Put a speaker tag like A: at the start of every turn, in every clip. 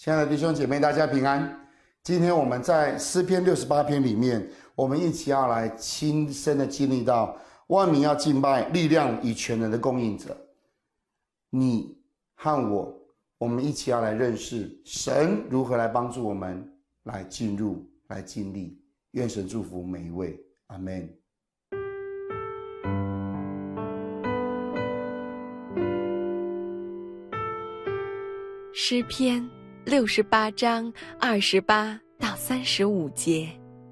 A: 亲爱的弟兄姐妹，大家平安。今天我们在诗篇68篇里面，我们一起要来亲身的经历到万民要敬拜力量与全能的供应者。你和我们一起要来认识神如何来帮助我们来进入、来经历。愿神祝福每一位，阿们。
B: 诗篇68章28到35节。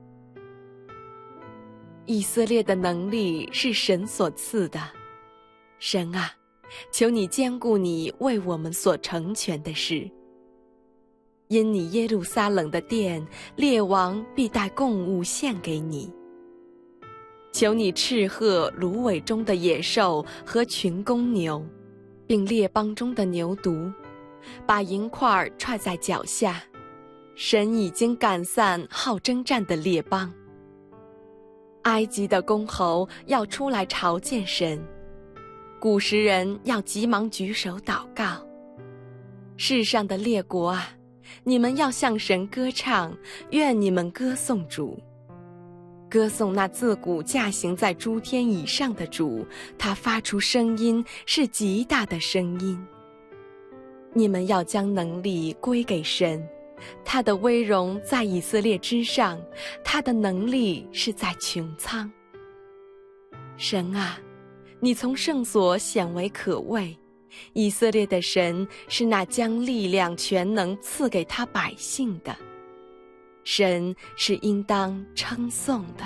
B: 以色列的能力是神所赐的，神啊，求你坚固你为我们所成全的事。因你耶路撒冷的殿，列王必带供物献给你。求你斥喝芦苇中的野兽和群公牛，并列邦中的牛犊，把银块踹在脚下。神已经赶散好征战的列邦。埃及的公侯要出来朝见神，古时人要急忙举手祷告。世上的列国啊，你们要向神歌唱，愿你们歌颂主。歌颂那自古驾行在诸天以上的主，他发出声音是极大的声音。你们要将能力归给神，他的威荣在以色列之上，他的能力是在穹苍。神啊，你从圣所显为可畏，以色列的神是那将力量全能赐给他百姓的，神是应当称颂的。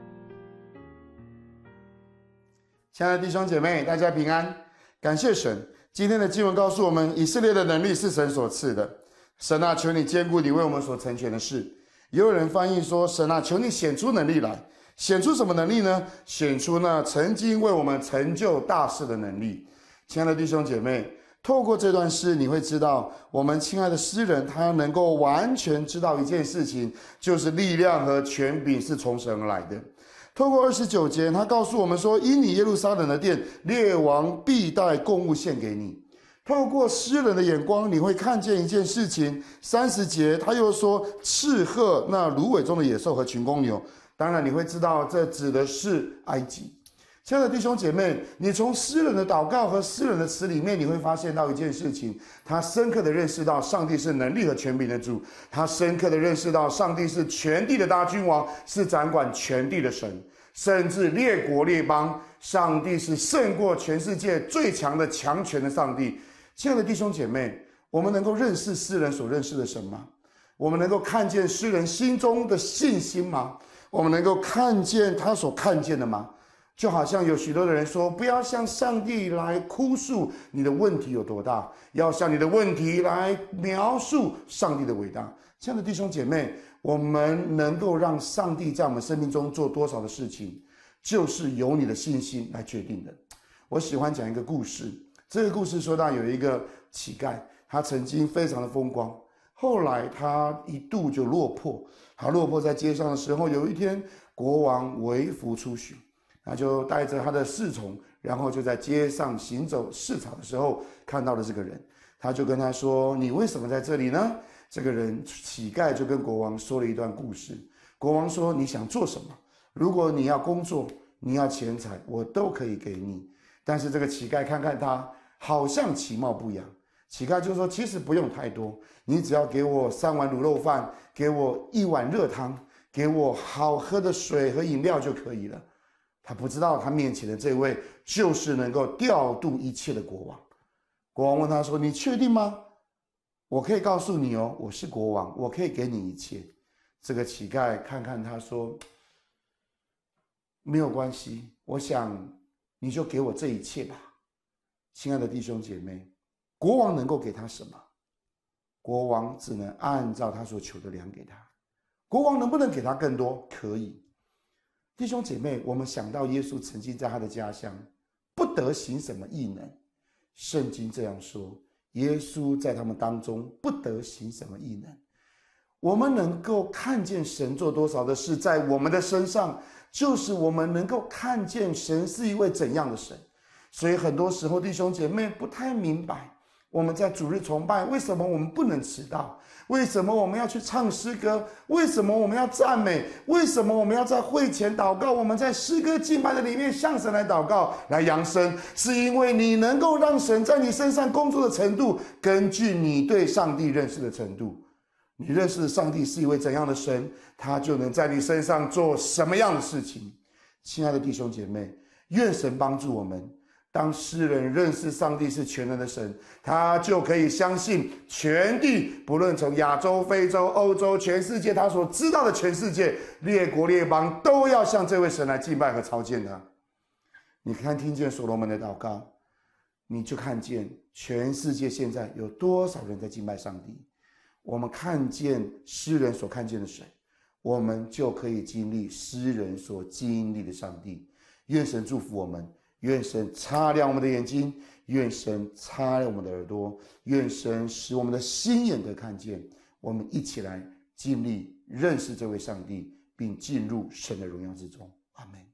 A: 亲爱的弟兄姐妹，大家平安，感谢神。今天的经文告诉我们，以色列的能力是神所赐的。神啊，求你坚固你为我们所成全的事。也有人翻译说，神啊，求你显出能力来。显出什么能力呢？显出那曾经为我们成就大事的能力。亲爱的弟兄姐妹，透过这段诗，你会知道我们亲爱的诗人他能够完全知道一件事情，就是力量和权柄是从神而来的。透过29节，他告诉我们说，因你耶路撒冷的殿，列王必带供物献给你。透过诗人的眼光，你会看见一件事情。30节他又说，斥喝那芦苇中的野兽和群公牛。当然你会知道这指的是埃及。亲爱的弟兄姐妹，你从诗人的祷告和诗人的词里面，你会发现到一件事情，他深刻的认识到上帝是能力和权柄的主，他深刻的认识到上帝是全地的大君王，是掌管全地的神，甚至列国列邦，上帝是胜过全世界最强的强权的上帝。亲爱的弟兄姐妹，我们能够认识诗人所认识的神吗？我们能够看见诗人心中的信心吗？我们能够看见他所看见的吗？就好像有许多的人说，不要向上帝来哭诉你的问题有多大，要向你的问题来描述上帝的伟大。亲爱的弟兄姐妹，我们能够让上帝在我们生命中做多少的事情，就是由你的信心来决定的。我喜欢讲一个故事，这个故事说到有一个乞丐，他曾经非常的风光，后来他一度就落魄。他落魄在街上的时候，有一天国王微服出巡，他就带着他的侍从，然后就在街上行走市场的时候看到了这个人，他就跟他说，你为什么在这里呢？这个人乞丐就跟国王说了一段故事。国王说，你想做什么？如果你要工作，你要钱财，我都可以给你。但是这个乞丐看看他，好像其貌不扬。乞丐就说，其实不用太多，你只要给我3碗卤肉饭，给我1碗热汤，给我好喝的水和饮料就可以了。他不知道他面前的这位就是能够调度一切的国王。国王问他说，你确定吗？我可以告诉你哦，我是国王，我可以给你一切。这个乞丐看看他说，没有关系，我想你就给我这一切吧。亲爱的弟兄姐妹，国王能够给他什么？国王只能按照他所求的量给他。国王能不能给他更多？可以。弟兄姐妹，我们想到耶稣曾经在他的家乡不得行什么异能，圣经这样说，耶稣在他们当中不得行什么异能。我们能够看见神做多少的事在我们的身上，就是我们能够看见神是一位怎样的神。所以很多时候弟兄姐妹不太明白， 我们在主日崇拜，为什么我们不能迟到？为什么我们要去唱诗歌？为什么我们要赞美？为什么我们要在会前祷告？我们在诗歌敬拜的里面向神来祷告，来扬声，是因为你能够让神在你身上工作的程度，根据你对上帝认识的程度。你认识的上帝是一位怎样的神，他就能在你身上做什么样的事情。亲爱的弟兄姐妹，愿神帮助我们。当诗人认识上帝是全能的神，他就可以相信全地，不论从亚洲、非洲、欧洲，全世界他所知道的全世界列国列邦都要向这位神来敬拜和朝见他。你看，听见所罗门的祷告，你就看见全世界现在有多少人在敬拜上帝。我们看见诗人所看见的神，我们就可以经历诗人所经历的上帝。愿神祝福我们，愿神擦亮我们的眼睛，愿神擦亮我们的耳朵，愿神使我们的心眼得看见。我们一起来经历认识这位上帝，并进入神的荣耀之中。阿们。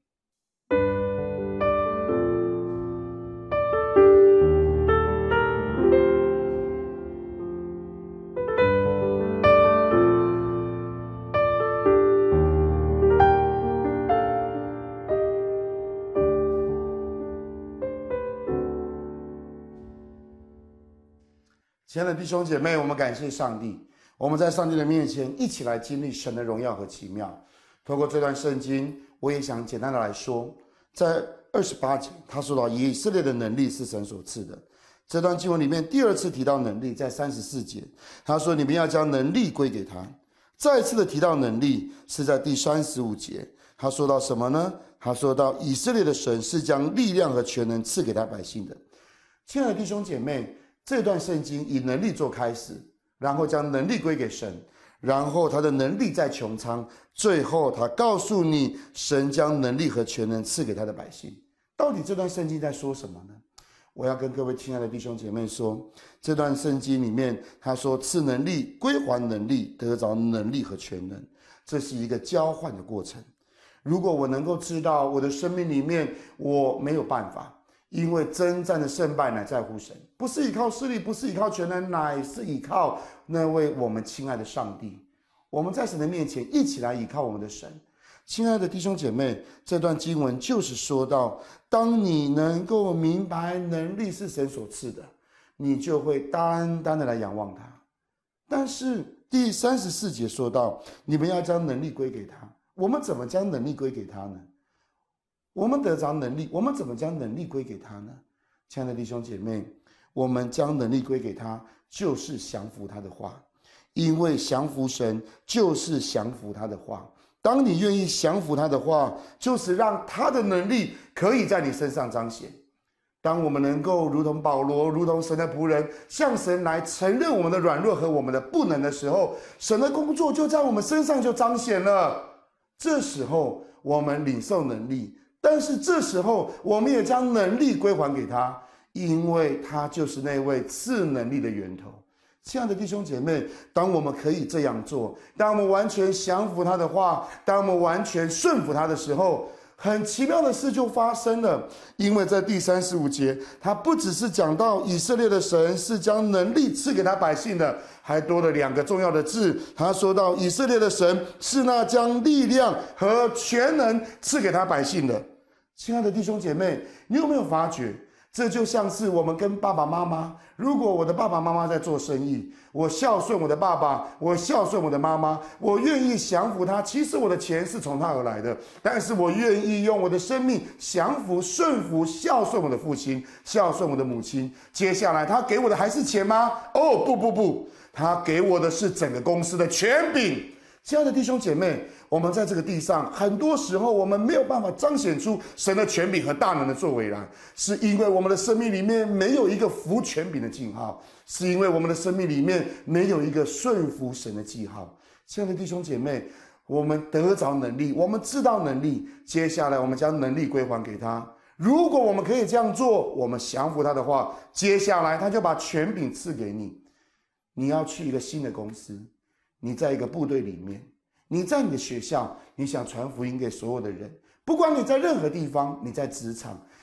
A: 亲爱的弟兄姐妹，我们感谢上帝，我们在上帝的面前一起来经历神的荣耀和奇妙。透过这段圣经，我也想简单的来说，在28节他说到以色列的能力是神所赐的。这段经文里面第二次提到能力，在34节他说你们要将能力归给他。再次的提到能力是在第35节，他说到什么呢？他说到以色列的神是将力量和全能赐给他百姓的。亲爱的弟兄姐妹，这段圣经以能力做开始，然后将能力归给神，然后他的能力在穹苍，最后他告诉你神将能力和全能赐给他的百姓。到底这段圣经在说什么呢？我要跟各位亲爱的弟兄姐妹说，这段圣经里面他说赐能力归还能力，得着能力和全能，这是一个交换的过程。如果我能够知道我的生命里面我没有办法，因为征战的胜败乃在乎神，不是依靠势力，不是依靠全能，乃是依靠那位我们亲爱的上帝。我们在神的面前一起来依靠我们的神。亲爱的弟兄姐妹，这段经文就是说到，当你能够明白能力是神所赐的，你就会单单的来仰望他。但是第34节说到，你们要将能力归给他。我们怎么将能力归给他呢？我们得着能力，我们怎么将能力归给他呢？亲爱的弟兄姐妹，我们将能力归给他，就是降服他的话，因为降服神就是降服他的话。当你愿意降服他的话，就是让他的能力可以在你身上彰显。当我们能够如同保罗，如同神的仆人，向神来承认我们的软弱和我们的不能的时候，神的工作就在我们身上就彰显了。这时候我们领受能力，但是这时候我们也将能力归还给他，因为他就是那位赐能力的源头。亲爱的弟兄姐妹，当我们可以这样做，当我们完全降服他的话，当我们完全顺服他的时候，很奇妙的事就发生了。因为在第35节，他不只是讲到以色列的神是将能力赐给他百姓的，还多了2个重要的字。他说到以色列的神是那将力量和全能赐给他百姓的。亲爱的弟兄姐妹，你有没有发觉，这就像是我们跟爸爸妈妈，如果我的爸爸妈妈在做生意，我孝顺我的爸爸，我孝顺我的妈妈，我愿意降服他，其实我的钱是从他而来的，但是我愿意用我的生命降服、顺服、孝顺我的父亲，孝顺我的母亲。接下来他给我的还是钱吗？哦，不，他给我的是整个公司的权柄。亲爱的弟兄姐妹，我们在这个地上，很多时候我们没有办法彰显出神的权柄和大能的作为来，是因为我们的生命里面没有一个服权柄的记号，是因为我们的生命里面没有一个顺服神的记号。亲爱的弟兄姐妹，我们得着能力，我们知道能力，接下来我们将能力归还给他。如果我们可以这样做，我们降服他的话，接下来他就把权柄赐给你。你要去一个新的公司，你在一个部队里面，你在你的学校，你想传福音给所有的人，不管你在任何地方，你在职场，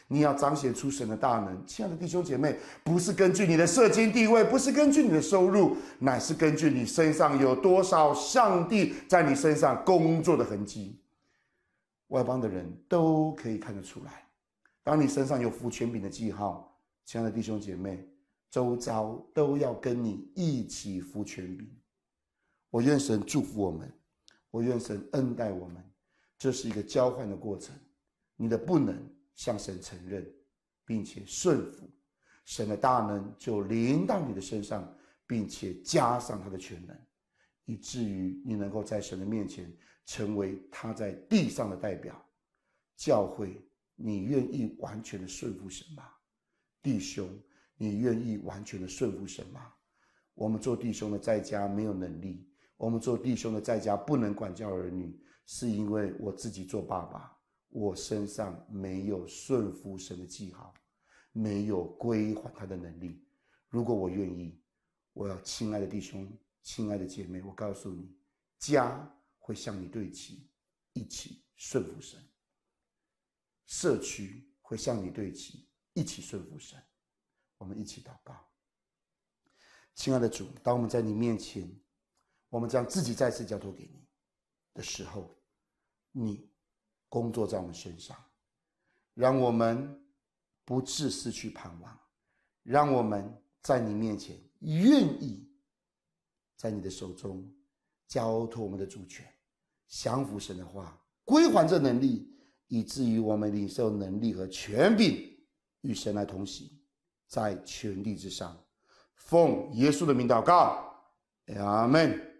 A: 你要彰显出神的大能。亲爱的弟兄姐妹，不是根据你的社经地位，不是根据你的收入，乃是根据你身上有多少上帝在你身上工作的痕迹。外邦的人都可以看得出来。当你身上有服权柄的记号，亲爱的弟兄姐妹，周遭都要跟你一起服权柄。我愿神祝福我们，我愿神恩待我们。这是一个交换的过程，你的不能向神承认，并且顺服，神的大能就临到你的身上，并且加上他的全能，以至于你能够在神的面前成为他在地上的代表。教会，你愿意完全的顺服神吗？弟兄，你愿意完全的顺服神吗？我们做弟兄的在家没有能力，我们做弟兄的在家不能管教儿女，是因为我自己做爸爸，我身上没有顺服神的记号，没有归还他的能力。如果我愿意，我要亲爱的弟兄，亲爱的姐妹，我告诉你，家会向你对齐，一起顺服神；社区会向你对齐，一起顺服神。我们一起祷告。亲爱的主，当我们在你面前，我们将自己再次交托给你的时候，你工作在我们身上，让我们不致失去盼望，让我们在你面前愿意在你的手中交托我们的主权，降服神的话，归还这能力，以至于我们领受能力和权柄，与神来同行，在全地之上。奉耶稣的名祷告，阿们。